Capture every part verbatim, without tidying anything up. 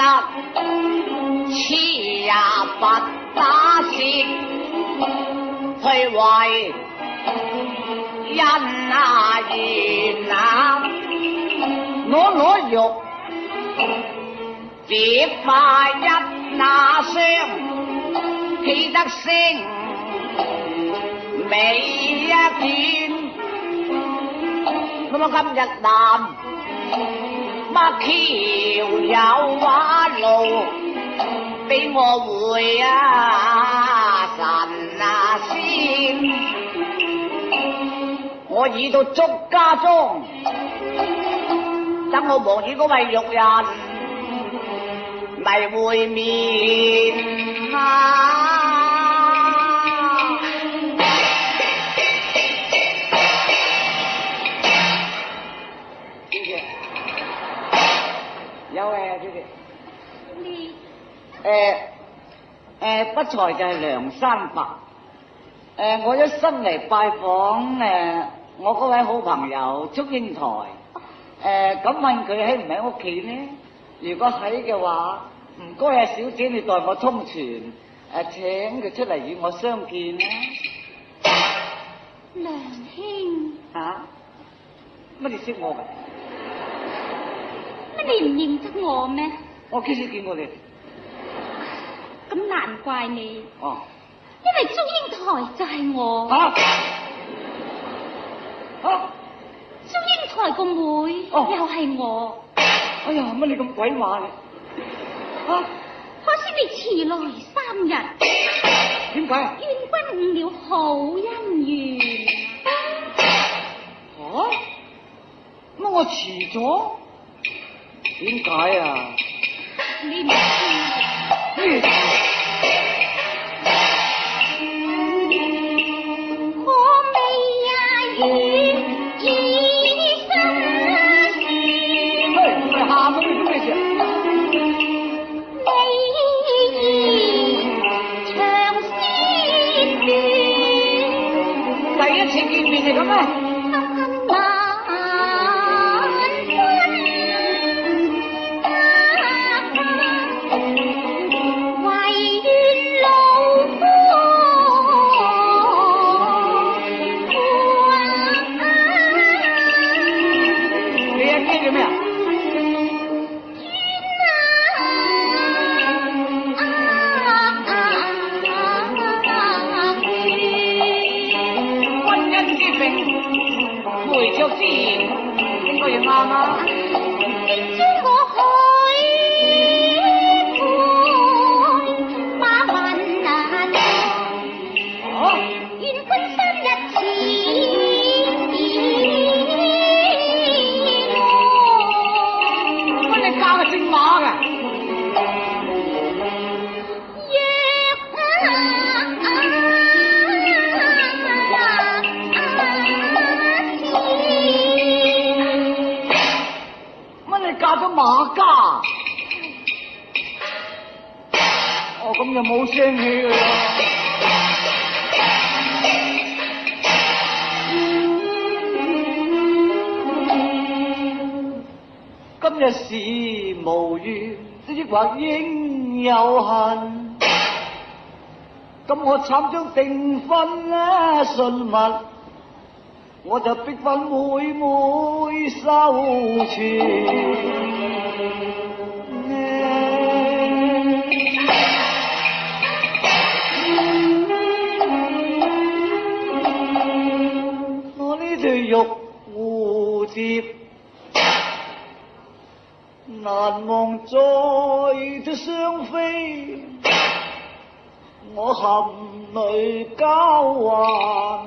那此也不打舌，去為人啊緣啊，攞攞肉接化一那雙，記得聲美一見，咁啊今日南乜橋有話路，俾我會啊神啊仙，我已到祝家莊，等我望住嗰位玉人嚟會面啊！有誒，小姐。你誒誒，不才就係梁山伯。誒，我一生嚟拜訪誒我嗰位好朋友祝英台。誒，咁問佢喺唔喺屋企呢？如果喺嘅話，唔該啊，小姐你代我通傳，誒請佢出嚟與我相見啦。 梁兄。嚇？ 乜你識我㗎？ 乜你唔認得我咩？ 我幾時見過你？ 咁難怪你。 哦。 因為祝英台就係我。 嚇、啊？嚇、啊？ 祝英台個妹， 哦、 又係我。 哎呀，乜你咁鬼馬嘅？嚇、啊！ 可惜你遲來三日。 點解？ 願君誤了好姻緣。 嚇、啊？乜我遲咗？點解啊？ 你唔知。 嗯係咁咩？咁又冇聲氣㗎啦！今日事無緣，抑或應有恨。咁我慘將訂婚咧信物，我就逼婚妹妹收存。玉蝴蝶難忘在的雙飛，我含淚交還，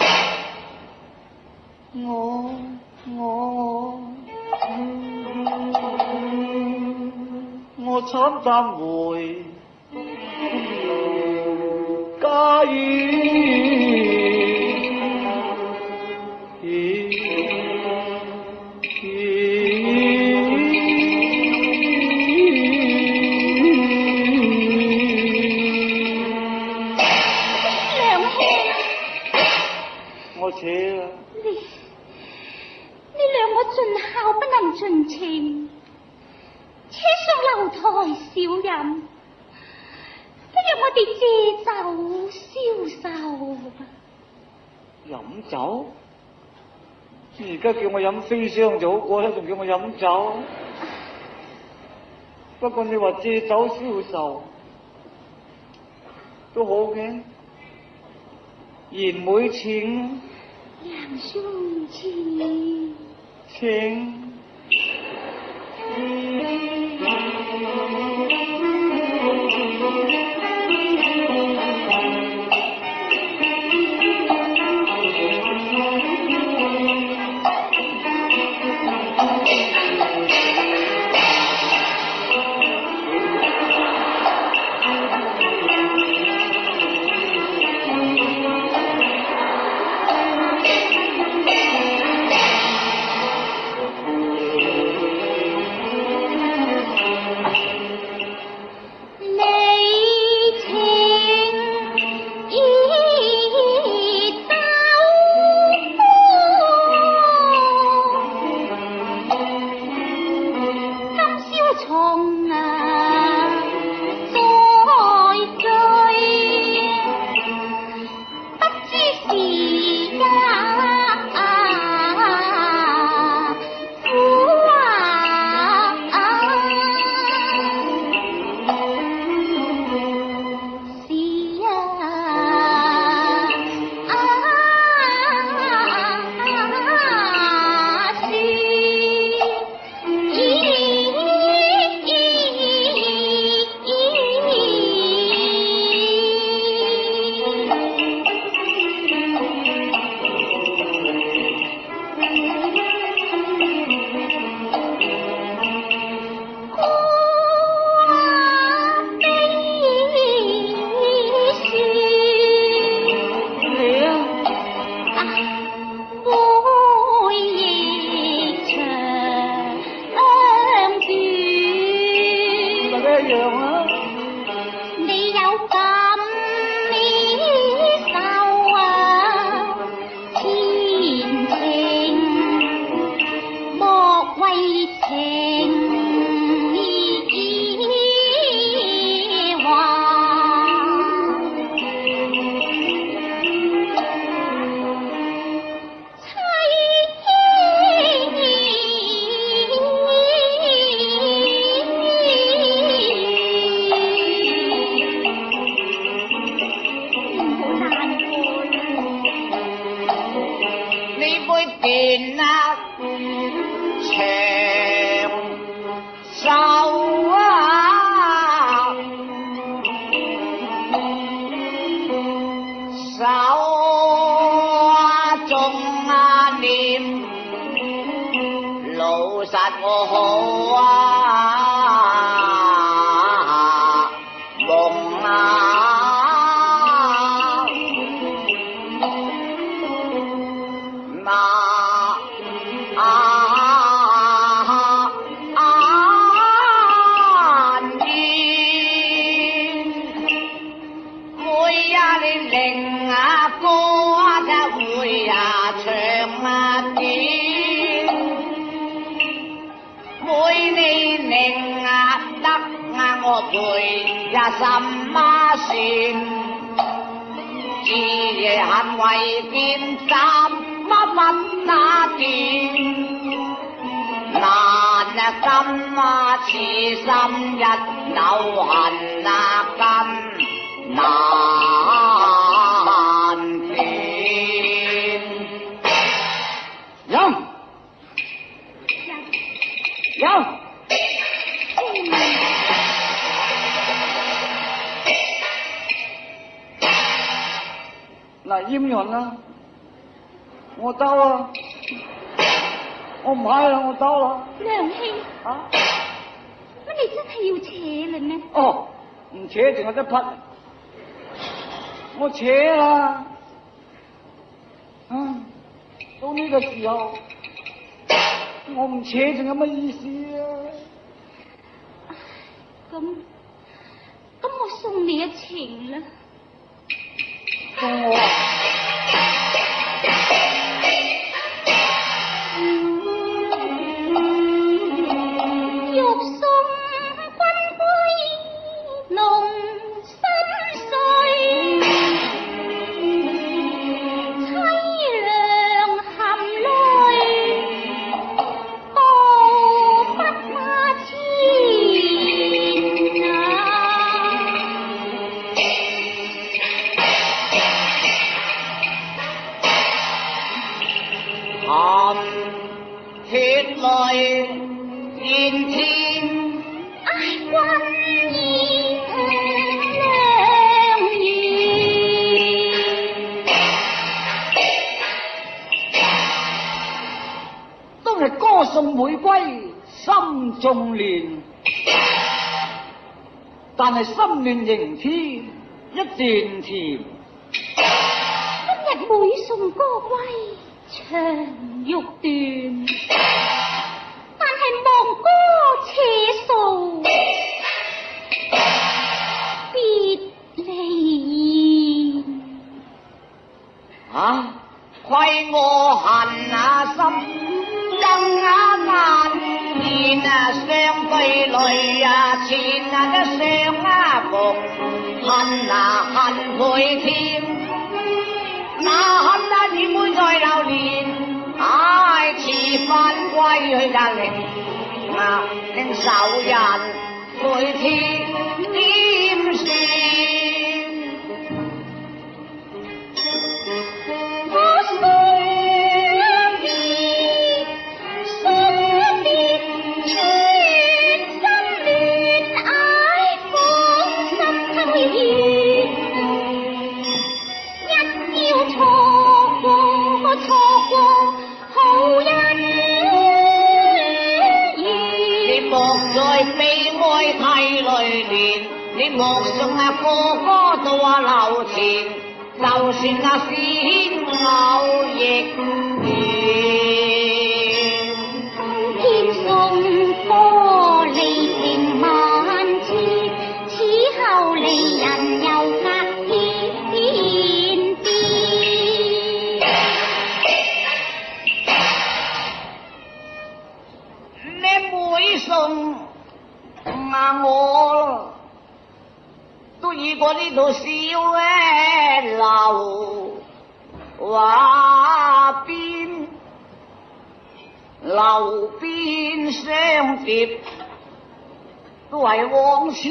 我我我慘淡回家園。我扯啦！ 你你兩個盡孝不能盡情， 且上樓台小飲，不如我哋借酒消愁吧。 飲酒？而家叫我飲飛霜就好過啦，仲叫我飲酒？不過你話借酒消愁都好嘅，賢妹請。 梁兄請。 請。嗱，閹人啦，我兜啦，我唔係啦，我兜啦。 梁兄， 啊？ 乜你真係要扯啦咩？ 哦，唔扯淨係得匹，我扯啦。啊，到呢個時候，我唔扯仲有乜意思啊？ 咁，咁我送你一程啦。 送我啊？ 玉送送玫瑰心中亂，但係心亂仍添一段甜。 今日每送歌歸長欲斷，但係忘歌且訴別離。 啊！虧我恨啊心，憎啊眼，見啊相對淚啊，纏啊嘅相啊逢，恨啊恨倍添。那恨啊姊妹再流連，唉遲返歸去隔離，啊令仇人悔天點算？ 我送別，送別，全心戀愛，芳心推願，一朝錯過，錯過好姻緣。 你莫再悲哀涕淚連，你莫送啊哥哥到啊樓前。就算那仙偶亦願， 天送歌離情萬次，此後離人又隔天邊。 你每送啊我都遇過呢度小嘅樓話邊，樓邊相疊都係往事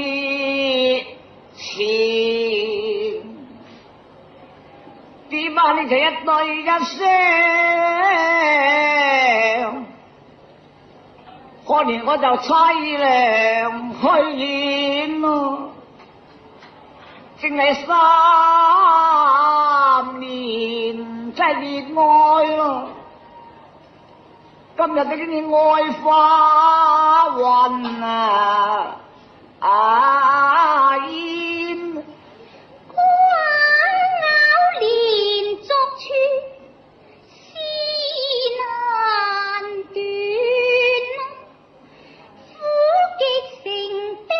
前，點解你就一對一雙？可憐我就凄涼去演咯。正係三年真係戀愛咯，今日俾啲愛花暈啊啊煙， 孤雁咬連續處，思難斷，苦極成悲。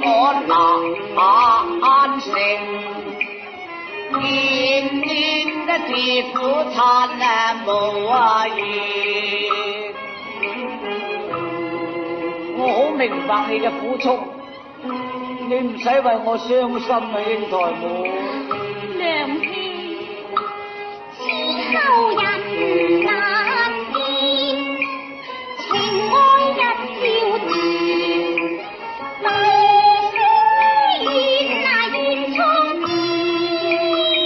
難成年年那地苦慘那無啊言，我好明白你嘅苦衷，你唔使為我傷心啊，英台妹。 娘兄，此後人難見，情愛一朝斷，低聲怨那怨蒼天，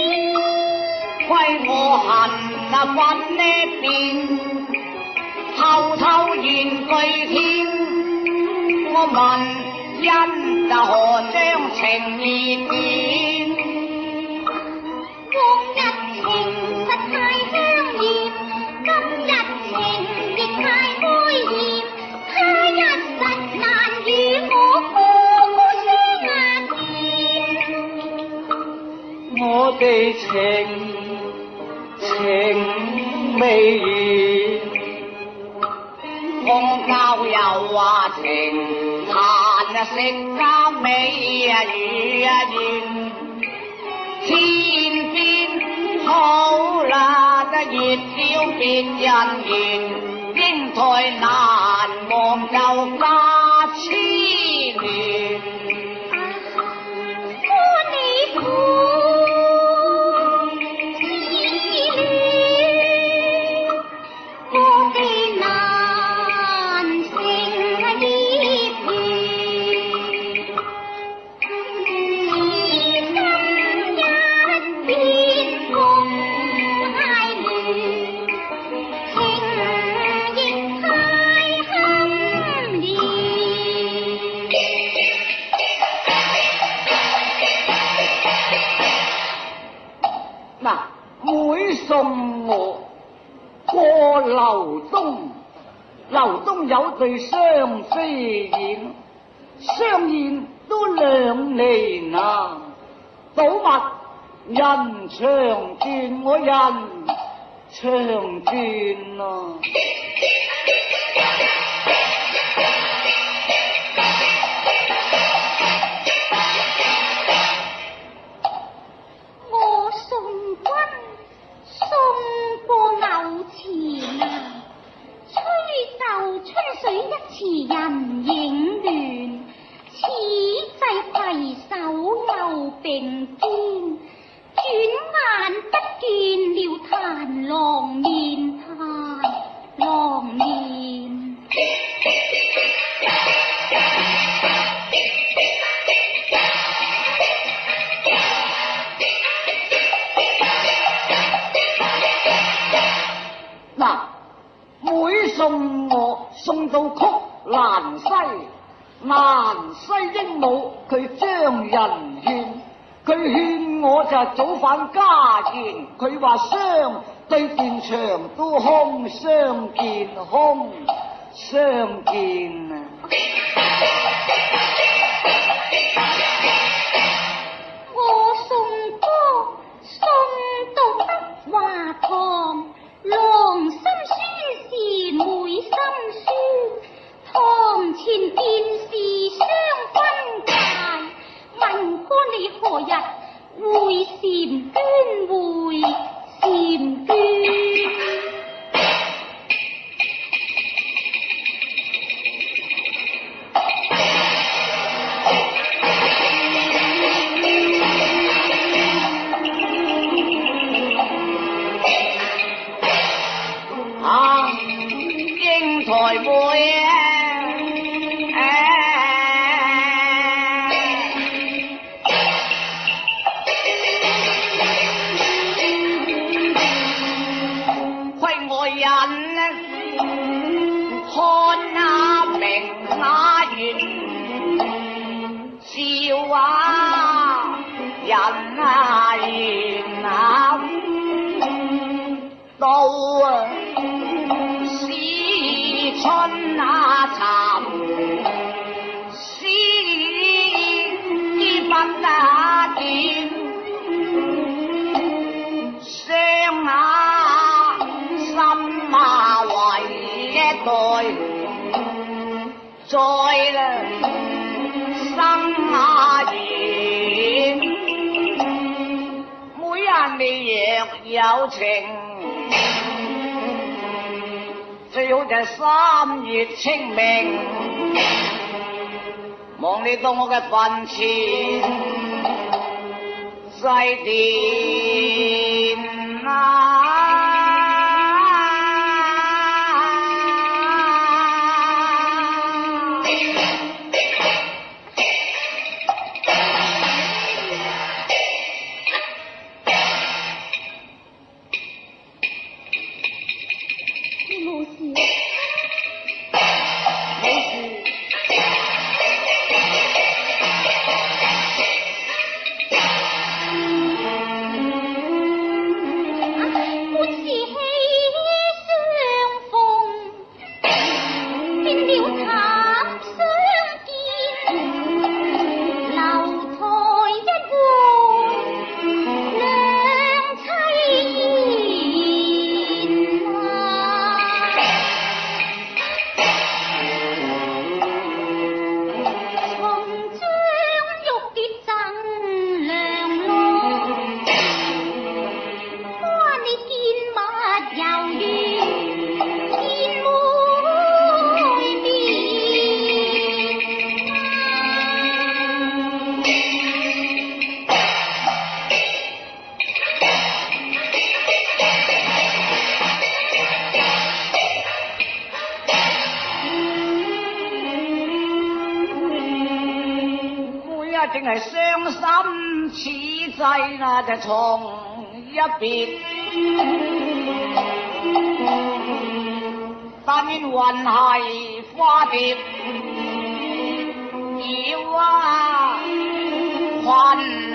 虧我恨那滾呢邊，偷偷言句天，我問因就何將情意變？ 往日情實太香豔，今日情亦太哀豔，他一實難與我夫相見。 我哋情情未完，空交又話情閒啊，食家美啊雨啊言，天邊好啦，得熱燒別人言，英台難忘就加痴戀。 夫你苦思戀，我哋難成業緣，此今一別共太亂，情亦太堪憐。 嗱，每送我過樓東，樓東有對雙飛燕，相燕都兩厘那，倒物人長轉，我人長轉啊！ 我送君送過牛前啊，吹奏春水一池人影亂，此際攜手又並肩，轉眼不見了檀郎面，檀郎面。 嗱，每送我送到曲蘭西，蘭西鸚鵡佢將人勸，佢勸我就早返家園，佢話相對斷腸都空，相見空相見啊！ 我送歌送到德華堂，郎心酸時妹心酸，堂前便是雙分界，問過你何日會嬋娟會嬋娟？ 啊，英台妹啊！虧我人看那明那圓，笑啊人啊言啊，到啊思春啊慘，思依分啊見，傷啊心啊為一代，再啦生啊言，每日未贏有情，最好就係三月清明，望你到我嘅墳前祭奠啊！正係傷心此際啦，就從一別。但願雲係花蝶，妖啊群。